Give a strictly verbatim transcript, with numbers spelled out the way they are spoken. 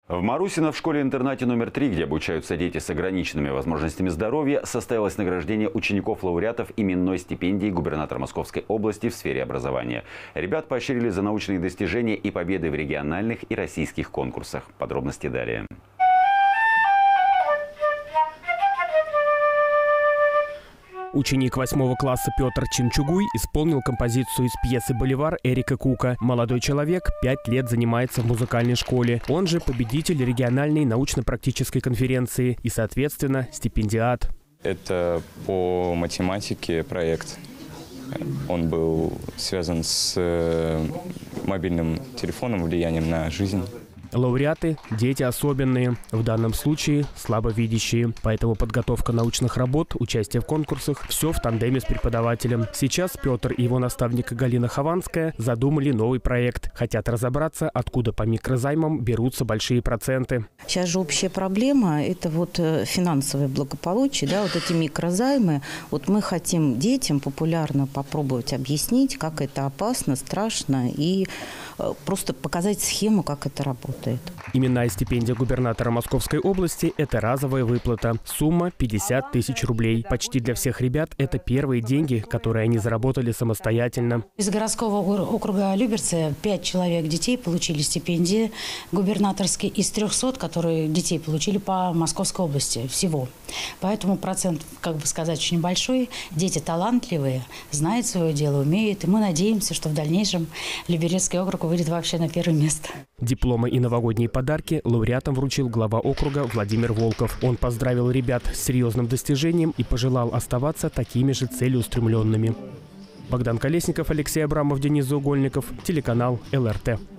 В Марусино в школе-интернате номер три, где обучаются дети с ограниченными возможностями здоровья, состоялось награждение учеников-лауреатов именной стипендии губернатора Московской области в сфере образования. Ребят поощрили за научные достижения и победы в региональных и российских конкурсах. Подробности далее. Ученик восьмого класса Петр Чинчугуй исполнил композицию из пьесы «Боливар» Эрика Кука. Молодой человек пять лет занимается в музыкальной школе. Он же победитель региональной научно-практической конференции и, соответственно, стипендиат. Это по математике проект. Он был связан с мобильным телефоном, влиянием на жизнь. Лауреаты – дети особенные, в данном случае слабовидящие. Поэтому подготовка научных работ, участие в конкурсах – все в тандеме с преподавателем. Сейчас Петр и его наставник Галина Хованская задумали новый проект. Хотят разобраться, откуда по микрозаймам берутся большие проценты. Сейчас же общая проблема – это вот финансовое благополучие, да, вот эти микрозаймы. Вот мы хотим детям популярно попробовать объяснить, как это опасно, страшно, и просто показать схему, как это работает. Именная стипендия губернатора Московской области – это разовая выплата. Сумма – пятьдесят тысяч рублей. Почти для всех ребят это первые деньги, которые они заработали самостоятельно. Из городского округа Люберцы пять человек детей получили стипендии губернаторские из трёхсот, которые детей получили по Московской области всего. Поэтому процент, как бы сказать, очень большой. Дети талантливые, знают свое дело, умеют. И мы надеемся, что в дальнейшем Люберецкий округ выйдет вообще на первое место. Дипломы и новогодние подарки лауреатам вручил глава округа Владимир Волков. Он поздравил ребят с серьезным достижением и пожелал оставаться такими же целеустремленными. Богдан Колесников, Алексей Абрамов, Денис Заугольников, телеканал эл эр тэ.